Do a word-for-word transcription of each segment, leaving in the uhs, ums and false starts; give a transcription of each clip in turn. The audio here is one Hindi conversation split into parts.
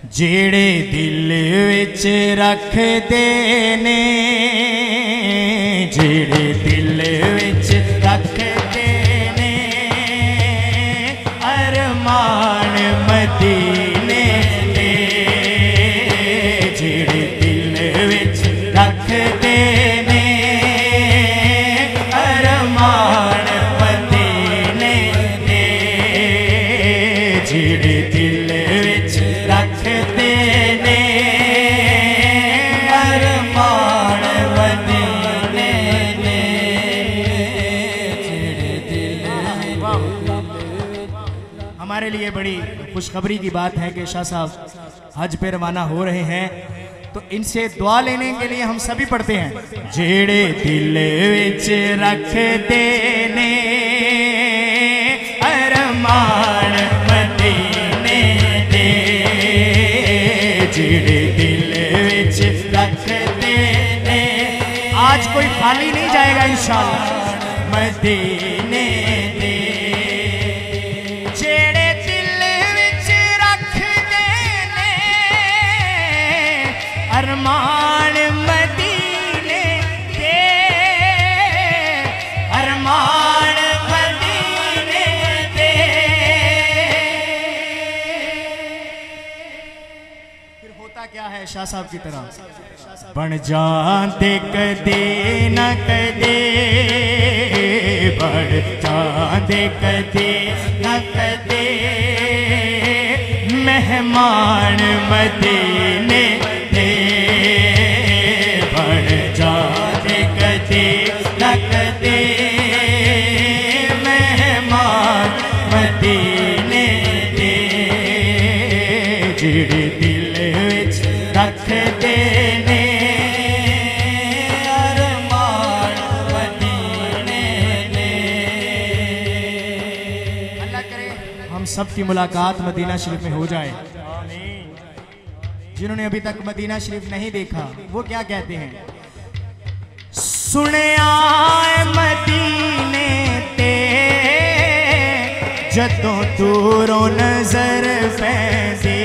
जेड़े दिल विच रखदे ने, जेड़े दिल विच रखदे ने अरमान मदीने दे, जेड़े दिल विच रखदे ने अरमान मदीने दे, जेड़े दिल विच रखदे ने अरमान मदीने दे, हमारे लिए बड़ी खुशखबरी की बात है कि शाह साहब हज पे रवाना हो रहे हैं, तो इनसे दुआ लेने के लिए हम सभी पढ़ते हैं। जेड़े दिल विच रखदे ने अरमान मदीने दे, जेड़े दिल विच रखदे ने, आज कोई खाली नहीं जाएगा इंशाअल्लाह मदीने दे, जेड़े दिल विच रखदे ने अरमान मदीने दे, अरमान मदीने दे। फिर होता क्या है शाह साहब की तरह, बन जाते कदे न कदे, बन जाते कदे न कदे मेहमान मदीने दे, बन जाते कदे न कदे मेहमान मदीने दे, जेड़े दिल विच रखदे ने अरमान मदीने दे। अल्लाह करे हम सब की मुलाकात मदीना शरीफ में हो जाए। जिन्होंने अभी तक मदीना शरीफ नहीं देखा वो क्या कहते हैं, सुने आए मदीने ते जदों दूरों नजर पैंदी,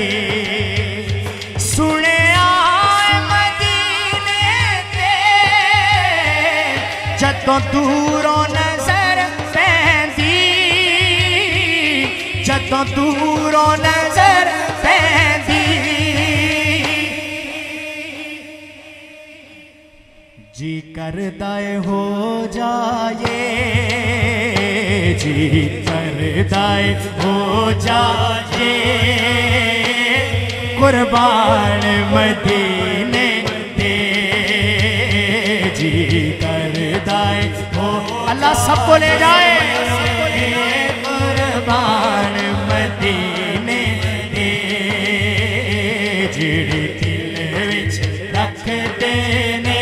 सुने आए मदीने ते जदों दूरों नजर पैंदी, जदों दूरों नजर पैंदी, जी करदा है हो जाए, जी करदा है हो जाए कुर्बान मदीने दे, जी करदा है हो, अल्लाह सबको ले जाए कुर्बान मदीने दे, जेड़े दिल विच रखदे ने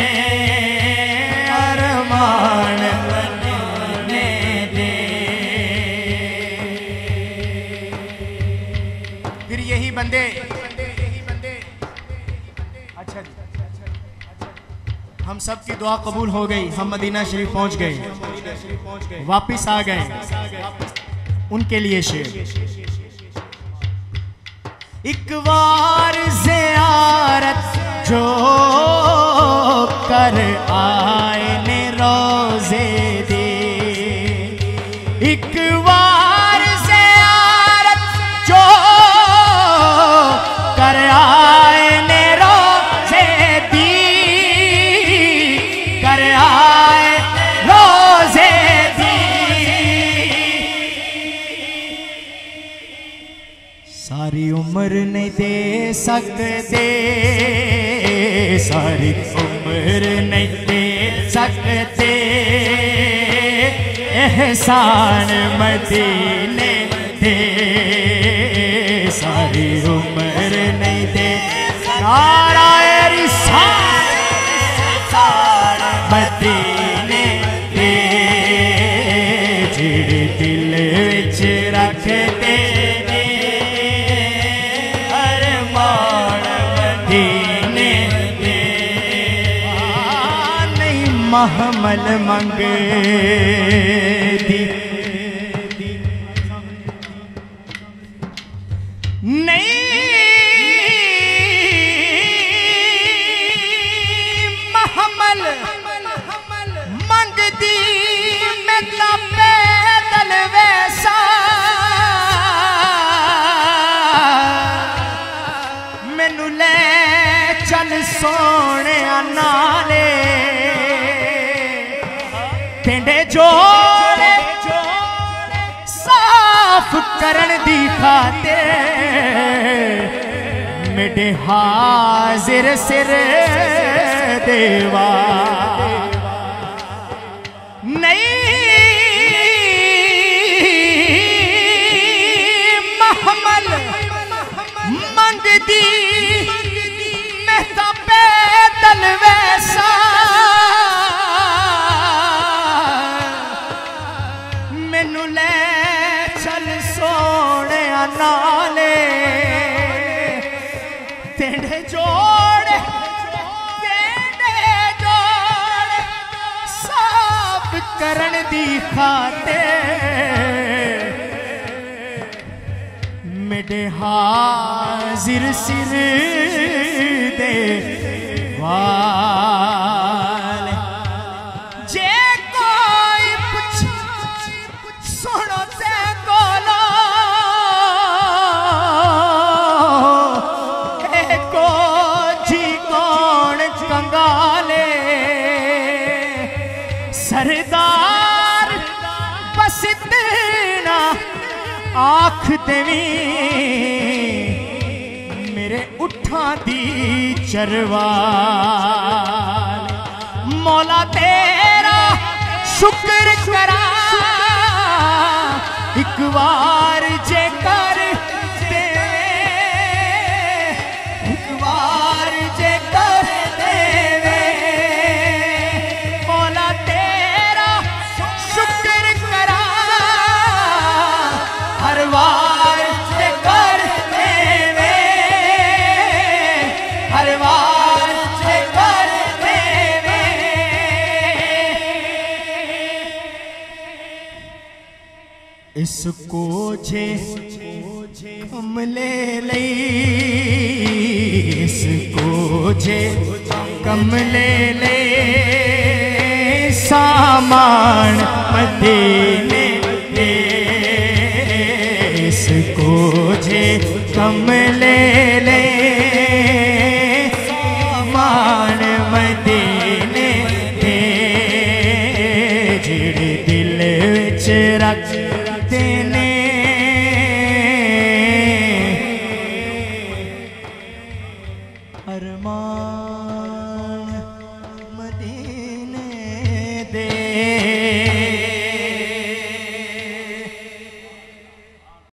अरमान मदीने दे। फिर यही बंदे, अच्छा जी, हम सब की दुआ कबूल हो गई, हम मदीना शरीफ पहुंच गए, वापिस आ गए, उनके लिए शेर, एक बार ज़ियारत जो कर आए ने रोज़े दे, एक बार ज़ियारत जो कर आए ने रोज़े दी, कर आए रोज़े दी, सारी उम्र नहीं दे सकते, सारी उम्र नहीं दे सकते एहसान मदीने दे, सारी उम्र नहीं दे, नाराए रिसालत मदीने दे, जेड़े दिल विच रखदे महमल मंगे दी नहीं सोने नाले तेंडे जोड़े साफ करन दी खातिर मेरे हाजिर सिर देवा नहीं महमल मंगदी मैं तो पैदल वैसा मैनू ले चल सोने नाले तेरे जोड़े तेरे जोड़े साफ करन दी खातिर मेरे हाजिर सिर दे वाले जे कोई पुछ सुनो ते कोलो एको जी कौन कंगाले सरदार बस इतना आख देवी मेरे उठा दी चरवाल मौला तेरा शुक्र करा एक बार जे कर दे एक बार जे कर देवे मौला तेरा शुक्र करा हर बार जे कर देवे हर बार जे कर देवे इसको जे कमले लई इसको जे कमले ले सामान मदीने दे इसको जे कमले ले सामान मदीने दे जेड़े दिल विच रख देने अरमान